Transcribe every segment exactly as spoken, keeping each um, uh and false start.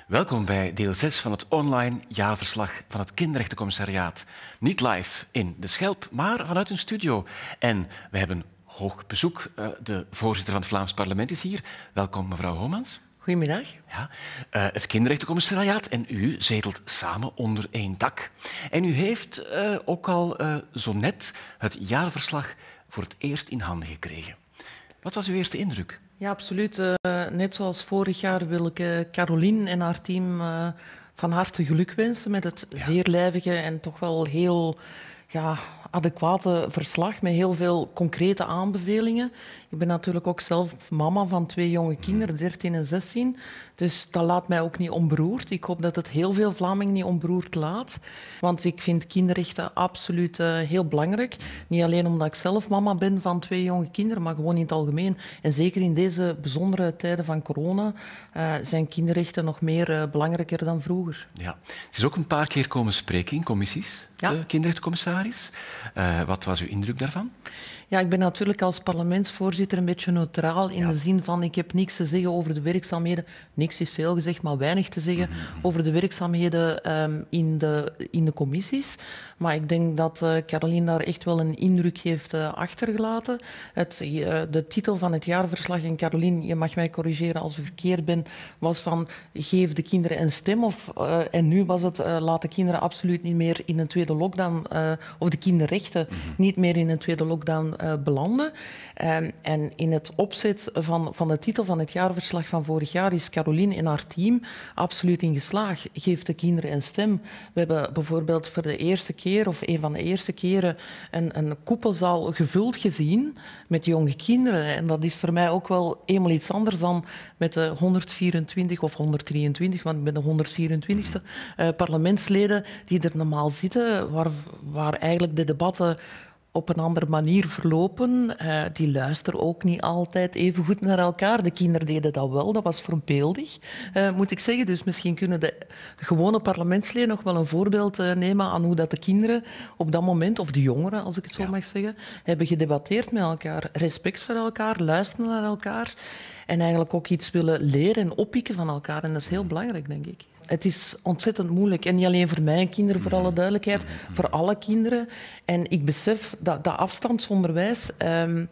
Welkom bij deel zes van het online jaarverslag van het Kinderrechtencommissariaat. Niet live in De Schelp, maar vanuit een studio. En we hebben hoog bezoek. De voorzitter van het Vlaams Parlement is hier. Welkom, mevrouw Homans. Goedemiddag. Ja, uh, het Kinderrechtencommissariaat en u zetelt samen onder één dak. En u heeft uh, ook al uh, zo net het jaarverslag voor het eerst in handen gekregen. Wat was uw eerste indruk? Ja, absoluut. Uh, net zoals vorig jaar wil ik uh, Caroline en haar team uh, van harte geluk wensen met het ja. zeer lijvige en toch wel heel ja, adequate verslag met heel veel concrete aanbevelingen. Ik ben natuurlijk ook zelf mama van twee jonge kinderen, dertien en zestien. Dus dat laat mij ook niet onberoerd. Ik hoop dat het heel veel Vlamingen niet onberoerd laat. Want ik vind kinderrechten absoluut uh, heel belangrijk. Niet alleen omdat ik zelf mama ben van twee jonge kinderen, maar gewoon in het algemeen. En zeker in deze bijzondere tijden van corona uh, zijn kinderrechten nog meer uh, belangrijker dan vroeger. Ja. Het is ook een paar keer komen spreken in commissies, ja. de kinderrechtencommissaris. Uh, wat was uw indruk daarvan? Ja, ik ben natuurlijk als parlementsvoorzitter een beetje neutraal in ja. de zin van ik heb niks te zeggen over de werkzaamheden. Niks is veel gezegd, maar weinig te zeggen mm-hmm. over de werkzaamheden um, in, de, in de commissies. Maar ik denk dat uh, Caroline daar echt wel een indruk heeft uh, achtergelaten. Het, uh, de titel van het jaarverslag, en Caroline, je mag mij corrigeren als ik verkeerd ben, was van geef de kinderen een stem. Of, uh, en nu was het uh, laat de kinderen absoluut niet meer in een tweede lockdown, uh, of de kinderrechten mm-hmm. niet meer in een tweede lockdown uh, belanden. Um, en in het opzet van, van de titel van het jaarverslag van vorig jaar is Caroline en haar team absoluut in geslaagd. Geef de kinderen een stem. We hebben bijvoorbeeld voor de eerste keer, of een van de eerste keren, een, een koepelzaal gevuld gezien met jonge kinderen. En dat is voor mij ook wel eenmaal iets anders dan met de honderdvierentwintig of honderddrieëntwintig, want ik ben de honderdvierentwintigste uh, parlementsleden die er normaal zitten, waar, waar eigenlijk de debatten op een andere manier verlopen. Uh, die luisteren ook niet altijd even goed naar elkaar. De kinderen deden dat wel, dat was voorbeeldig, uh, moet ik zeggen. Dus misschien kunnen de gewone parlementsleden nog wel een voorbeeld uh, nemen aan hoe dat de kinderen op dat moment, of de jongeren, als ik het zo ja. mag zeggen, hebben gedebatteerd met elkaar. Respect voor elkaar, luisteren naar elkaar en eigenlijk ook iets willen leren en oppikken van elkaar. En dat is heel belangrijk, denk ik. Het is ontzettend moeilijk. En niet alleen voor mijn kinderen, voor alle duidelijkheid, voor alle kinderen. En ik besef dat, dat afstandsonderwijs... Um,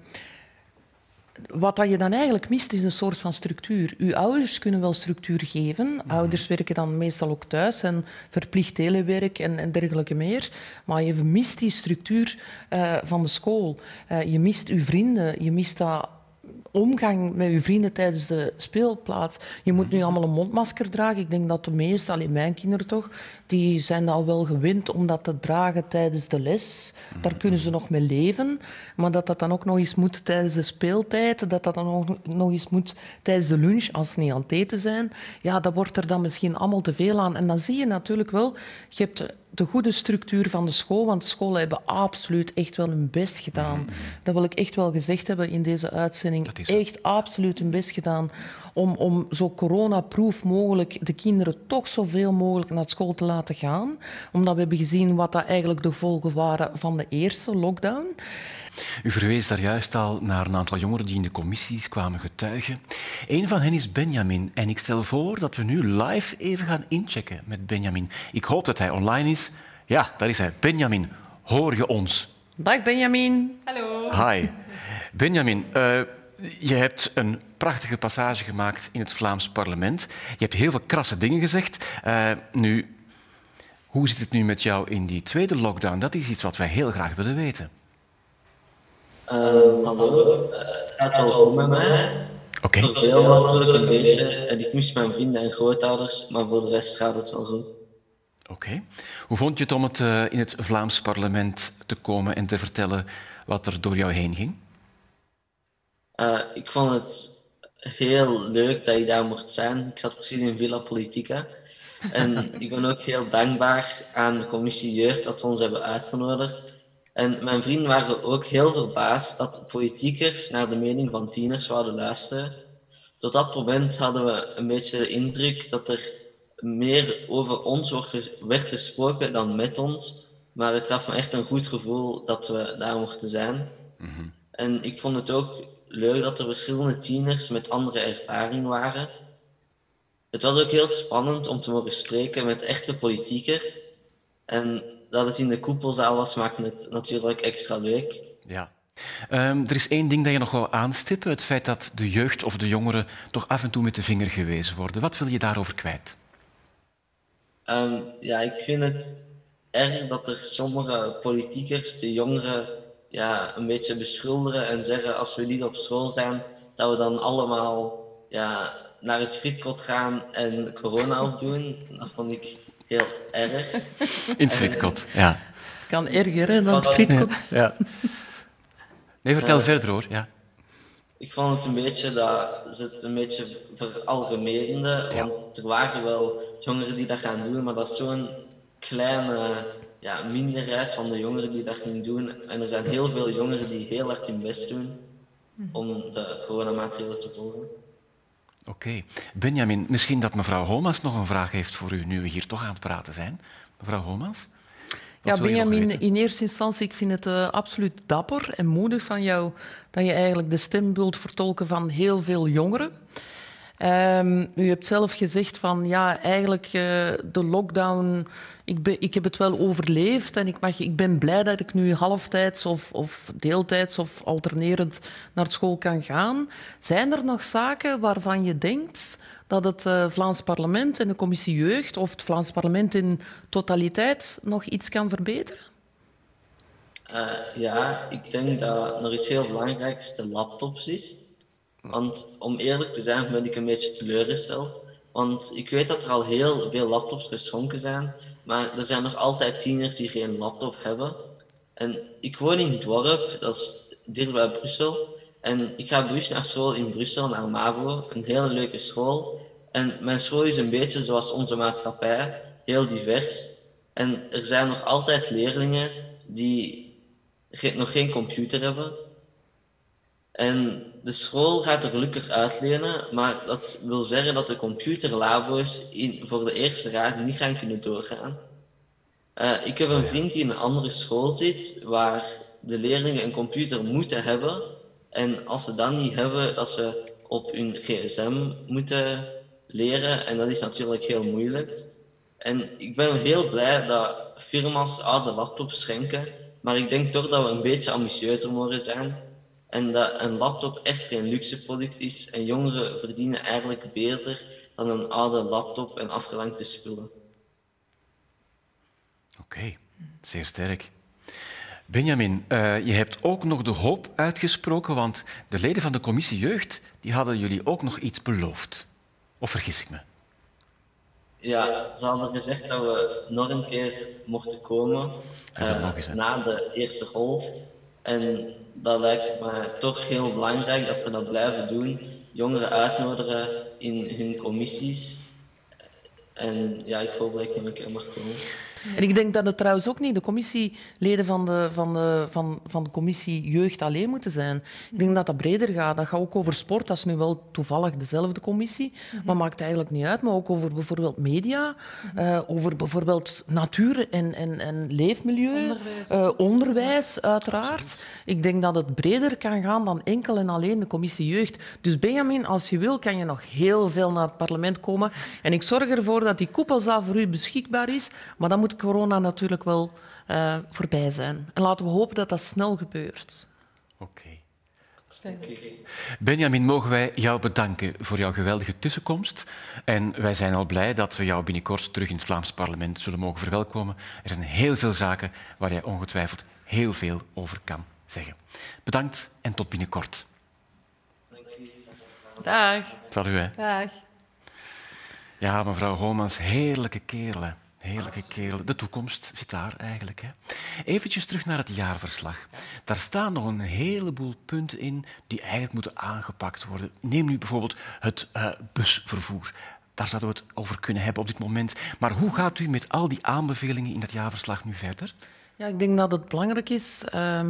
wat dat je dan eigenlijk mist, is een soort van structuur. Uw ouders kunnen wel structuur geven. Ouders werken dan meestal ook thuis en verplicht telewerk en, en dergelijke meer. Maar je mist die structuur uh, van de school. Uh, je mist uw vrienden, je mist dat... omgang met je vrienden tijdens de speelplaats. Je moet nu allemaal een mondmasker dragen. Ik denk dat de meeste, alleen mijn kinderen toch, die zijn al wel gewend om dat te dragen tijdens de les. Daar kunnen ze nog mee leven. Maar dat dat dan ook nog eens moet tijdens de speeltijd, dat dat dan ook nog eens moet tijdens de lunch, als ze niet aan het eten zijn, ja, dat wordt er dan misschien allemaal te veel aan. En dan zie je natuurlijk wel, je hebt de goede structuur van de school, want de scholen hebben absoluut echt wel hun best gedaan. Mm-hmm. Dat wil ik echt wel gezegd hebben in deze uitzending. Echt absoluut hun best gedaan om, om zo coronaproof mogelijk de kinderen toch zoveel mogelijk naar school te laten gaan. Omdat we hebben gezien wat dat eigenlijk de gevolgen waren van de eerste lockdown. U verwees daar juist al naar een aantal jongeren die in de commissies kwamen getuigen. Een van hen is Benjamin. En ik stel voor dat we nu live even gaan inchecken met Benjamin. Ik hoop dat hij online is. Ja, daar is hij. Benjamin, hoor je ons? Dag Benjamin. Hallo. Hi. Benjamin, uh, je hebt een prachtige passage gemaakt in het Vlaams Parlement. Je hebt heel veel krasse dingen gezegd. Uh, nu, hoe zit het nu met jou in die tweede lockdown? Dat is iets wat wij heel graag willen weten. Uh, hallo, uh, het gaat wel goed met mij. Oké. Okay. Heel natuurlijk een beetje. En ik mis mijn vrienden en grootouders, maar voor de rest gaat het wel goed. Oké. Okay. Hoe vond je het om het, uh, in het Vlaams Parlement te komen en te vertellen wat er door jou heen ging? Uh, ik vond het heel leuk dat ik daar mocht zijn. Ik zat precies in Villa Politica. En ik ben ook heel dankbaar aan de commissie Jeugd dat ze ons hebben uitgenodigd. En mijn vrienden waren ook heel verbaasd dat politiekers naar de mening van tieners zouden luisteren. Tot dat moment hadden we een beetje de indruk dat er meer over ons werd gesproken dan met ons. Maar het gaf me echt een goed gevoel dat we daar mochten zijn. Mm-hmm. En ik vond het ook leuk dat er verschillende tieners met andere ervaring waren. het was ook heel spannend om te mogen spreken met echte politiekers. En dat het in de koepelzaal was, maakte het natuurlijk extra leuk. Ja. Um, er is één ding dat je nog wil aanstippen. Het feit dat de jeugd of de jongeren toch af en toe met de vinger gewezen worden. Wat wil je daarover kwijt? Um, ja, ik vind het erg dat er sommige politiekers de jongeren ja, een beetje beschuldigen en zeggen als we niet op school zijn, dat we dan allemaal ja, naar het frietkot gaan en corona opdoen. Dat vond ik heel erg. In het frietkot, ja. Kan erger hè, dan het frietkot. Ja. Ja. Nee, vertel uh, verder hoor. Ja. Ik vond het een beetje dat ze het een beetje veralgemenende, ja. Want er waren wel jongeren die dat gaan doen, maar dat is zo'n kleine ja, minderheid van de jongeren die dat gaan doen. En er zijn heel veel jongeren die heel hard hun best doen om de coronamaatregelen te volgen. Oké. Okay. Benjamin, misschien dat mevrouw Homans nog een vraag heeft voor u, nu we hier toch aan het praten zijn. Mevrouw Homans? Ja, Benjamin, in eerste instantie, ik vind het uh, absoluut dapper en moedig van jou dat je eigenlijk de stem wilt vertolken van heel veel jongeren. Um, u hebt zelf gezegd van, ja, eigenlijk uh, de lockdown, ik, ben, ik heb het wel overleefd en ik, mag, ik ben blij dat ik nu halftijds of, of deeltijds of alternerend naar school kan gaan. Zijn er nog zaken waarvan je denkt dat het uh, Vlaams Parlement en de Commissie Jeugd of het Vlaams Parlement in totaliteit nog iets kan verbeteren? Uh, ja, ik denk dat nog iets heel belangrijks de laptops is. Want om eerlijk te zijn ben ik een beetje teleurgesteld. Want ik weet dat er al heel veel laptops geschonken zijn, maar er zijn nog altijd tieners die geen laptop hebben. En ik woon in het dorp, dat is dicht bij Brussel. En ik ga bewust naar school in Brussel, naar MAVO, een hele leuke school. En mijn school is een beetje zoals onze maatschappij, heel divers. En er zijn nog altijd leerlingen die nog geen computer hebben. En de school gaat er gelukkig uitlenen, maar dat wil zeggen dat de computerlabo's in, voor de eerste raad niet gaan kunnen doorgaan. Uh, ik heb een vriend die in een andere school zit, waar de leerlingen een computer moeten hebben. En als ze dat niet hebben, dat ze op hun gsm moeten leren. En dat is natuurlijk heel moeilijk. En ik ben heel blij dat firma's oude laptops schenken. Maar ik denk toch dat we een beetje ambitieuzer mogen zijn. En dat een laptop echt geen luxe product is. En jongeren verdienen eigenlijk beter dan een oude laptop en afgelankte spullen. Oké, okay. Zeer sterk. Benjamin, uh, je hebt ook nog de hoop uitgesproken, want de leden van de Commissie Jeugd die hadden jullie ook nog iets beloofd. Of vergis ik me? Ja, ze hadden gezegd dat we nog een keer mochten komen uh, na de eerste golf. En dat lijkt me toch heel belangrijk dat ze dat blijven doen. Jongeren uitnodigen in hun commissies. En ja, ik hoop dat ik nog een keer mag komen. En ik denk dat het trouwens ook niet de commissieleden van de, van, de, van, van de commissie Jeugd alleen moeten zijn. Ik denk dat dat breder gaat. Dat gaat ook over sport. Dat is nu wel toevallig dezelfde commissie. Mm-hmm. Maar maakt eigenlijk niet uit. Maar ook over bijvoorbeeld media. Mm-hmm. uh, over bijvoorbeeld natuur en, en, en leefmilieu. Onderwijs, uh, onderwijs uiteraard. Ik denk dat het breder kan gaan dan enkel en alleen de commissie Jeugd. Dus Benjamin, als je wil, kan je nog heel veel naar het parlement komen. En ik zorg ervoor dat die koepelzaal voor u beschikbaar is. Maar dan moet corona natuurlijk wel uh, voorbij zijn. En laten we hopen dat dat snel gebeurt. Oké. Okay. Benjamin, mogen wij jou bedanken voor jouw geweldige tussenkomst. En wij zijn al blij dat we jou binnenkort terug in het Vlaams parlement zullen mogen verwelkomen. Er zijn heel veel zaken waar jij ongetwijfeld heel veel over kan zeggen. Bedankt en tot binnenkort. Dag. Salut, hè. Dag. Ja, mevrouw Homans, heerlijke kerel. Heerlijke kerel. De toekomst zit daar eigenlijk. Hè. Eventjes terug naar het jaarverslag. Daar staan nog een heleboel punten in die eigenlijk moeten aangepakt worden. Neem nu bijvoorbeeld het uh, busvervoer. Daar zouden we het over kunnen hebben op dit moment. Maar hoe gaat u met al die aanbevelingen in het jaarverslag nu verder? Ja, ik denk dat het belangrijk is... Um...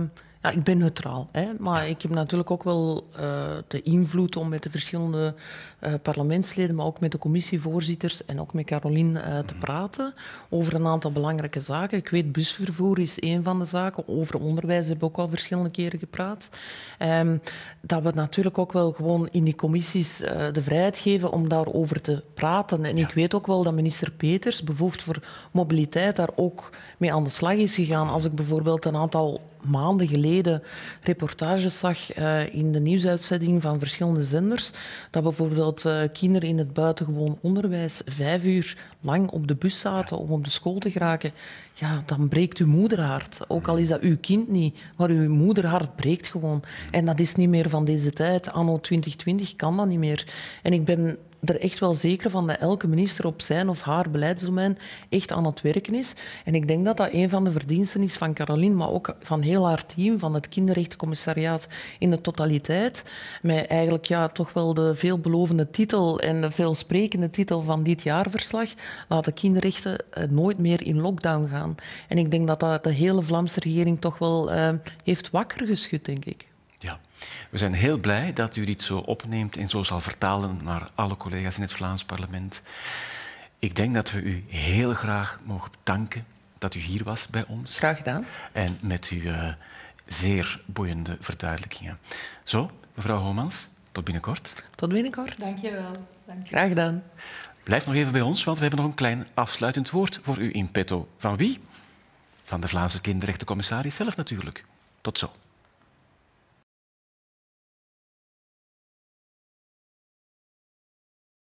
Ja, ik ben neutraal, hè, maar ja. ik heb natuurlijk ook wel uh, de invloed om met de verschillende uh, parlementsleden, maar ook met de commissievoorzitters en ook met Caroline uh, te praten over een aantal belangrijke zaken. Ik weet, busvervoer is één van de zaken. Over onderwijs hebben we ook al verschillende keren gepraat. Um, dat we natuurlijk ook wel gewoon in die commissies uh, de vrijheid geven om daarover te praten. En ja. ik weet ook wel dat minister Peters, bevoegd voor mobiliteit, daar ook mee aan de slag is gegaan. Als ik bijvoorbeeld een aantal maanden geleden reportages zag uh, in de nieuwsuitzending van verschillende zenders, dat bijvoorbeeld uh, kinderen in het buitengewoon onderwijs vijf uur lang op de bus zaten om op de school te geraken, ja, dan breekt uw moederhart. Ook al is dat uw kind niet, maar uw moederhart breekt gewoon. En dat is niet meer van deze tijd. Anno twintig twintig kan dat niet meer. En ik ben er echt wel zeker van dat elke minister op zijn of haar beleidsdomein echt aan het werken is. En ik denk dat dat een van de verdiensten is van Caroline, maar ook van heel haar team, van het Kinderrechtencommissariaat in de totaliteit. Met eigenlijk ja, toch wel de veelbelovende titel en de veelsprekende titel van dit jaarverslag. Laat de kinderrechten nooit meer in lockdown gaan. En ik denk dat dat de hele Vlaamse regering toch wel uh, heeft wakker geschud, denk ik. Ja, we zijn heel blij dat u dit zo opneemt en zo zal vertalen naar alle collega's in het Vlaams parlement. Ik denk dat we u heel graag mogen bedanken dat u hier was bij ons. Graag gedaan. En met uw uh, zeer boeiende verduidelijkingen. Zo, mevrouw Homans, tot binnenkort. Tot binnenkort. Dank je wel. Dank je. Graag gedaan. Blijf nog even bij ons, want we hebben nog een klein afsluitend woord voor u in petto. Van wie? Van de Vlaamse kinderrechtencommissaris zelf natuurlijk. Tot zo.